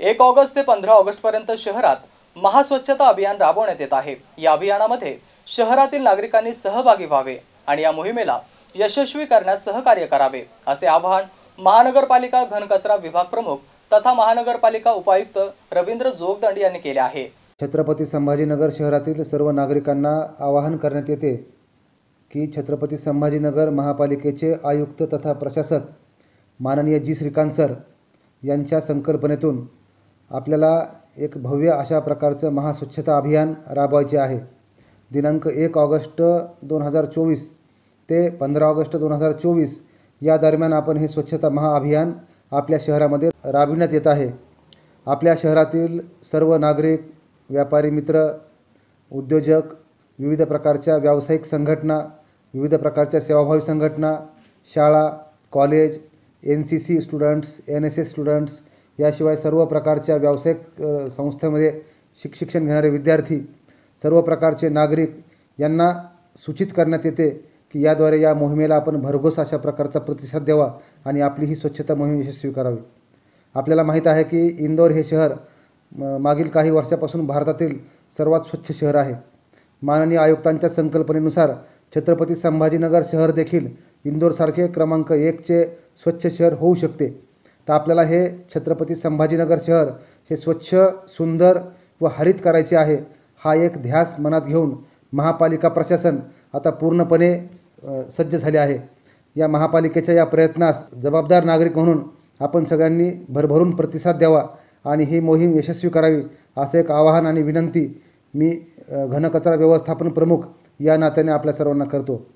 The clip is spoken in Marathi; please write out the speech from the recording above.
1 ऑगस्ट ते 15 ऑगस्टपर्यंत शहरात महास्वच्छता अभियान राबवण्यात येत आहे। या अभियानामध्ये शहरातील नागरिकांनी सहभागी व्हावे आणि या मोहिमेला यशस्वी करण्यास सहकार्य करावे असे आवाहन महानगरपालिका घनकचरा विभाग प्रमुख तथा महानगरपालिका उपायुक्त रवींद्र जोगदंड यांनी केले आहे। छत्रपती संभाजीनगर शहरातील सर्व नागरिकांना आवाहन करण्यात येते की छत्रपती संभाजीनगर महापालिकेचे आयुक्त तथा प्रशासक माननीय जी श्रीकांत सर यांच्या संकल्पनेतून आपल्याला एक भव्य अशा प्रकारचं महास्वच्छता अभियान राबवायचे आहे। दिनांक 1 ऑगस्ट 2024 ते 15 ऑगस्ट 2024 या दरम्यान आपण हे स्वच्छता महाअभियान आपल्या शहरामध्ये राबविण्यात येत आहे। आपल्या शहरातील सर्व नागरिक, व्यापारी मित्र, उद्योजक, विविध प्रकारच्या व्यावसायिक संघटना, विविध प्रकारच्या सेवाभावी संघटना, शाळा, college, NCC students, NSS students याशिवाय सर्व प्रकारच्या व्यावसायिक संस्थेमध्ये शिक्षण घेणारे विद्यार्थी, सर्व प्रकारचे नागरिक यांना सूचित करण्यात येते की याद्वारे या मोहिमेला आपण भरघोस अशा प्रकारचा प्रतिसाद द्यावा आणि आपली ही स्वच्छता मोहीम यशस्वी करावी। आपल्याला माहीत आहे की इंदोर हे शहर मागील काही वर्षापासून भारतातील सर्वात स्वच्छ शहर आहे। माननीय आयुक्तांच्या संकल्पनेनुसार छत्रपती संभाजीनगर शहर देखील इंदोरसारखे क्रमांक 1 चे स्वच्छ शहर होऊ शकते। तर आपल्याला हे छत्रपती संभाजीनगर शहर हे स्वच्छ, सुंदर व हरित करायचे आहे। हा एक ध्यास मनात घेऊन महापालिका प्रशासन आता पूर्णपणे सज्ज झाले आहे। या महापालिकेच्या या प्रयत्नास जबाबदार नागरिक म्हणून आपण सगळ्यांनी भरभरून प्रतिसाद द्यावा आणि ही मोहीम यशस्वी करावी असे एक आवाहन आणि विनंती मी घनकचरा व्यवस्थापन प्रमुख या नात्याने आपल्या सर्वांना करतो।